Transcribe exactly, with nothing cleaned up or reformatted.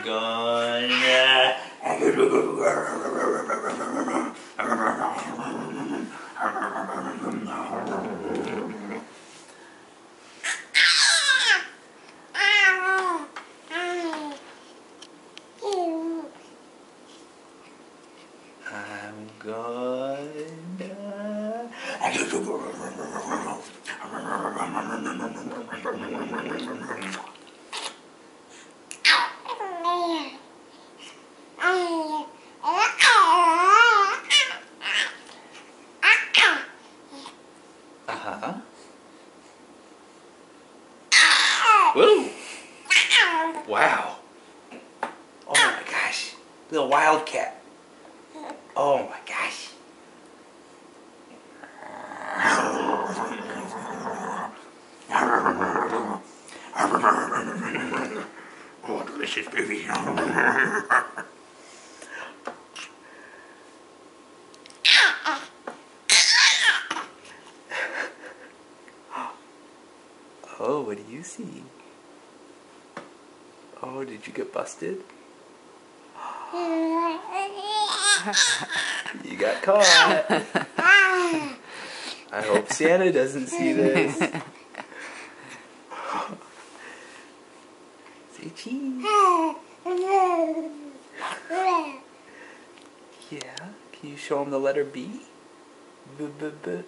gonna... I'm gonna... Uh-huh. Woo! Wow. Oh my gosh. Little Wildcat. Oh my gosh. Oh, delicious baby. Oh, what do you see? Oh, did you get busted? You got caught. I hope Santa doesn't see this. Say cheese. Yeah, can you show him the letter B? B b b.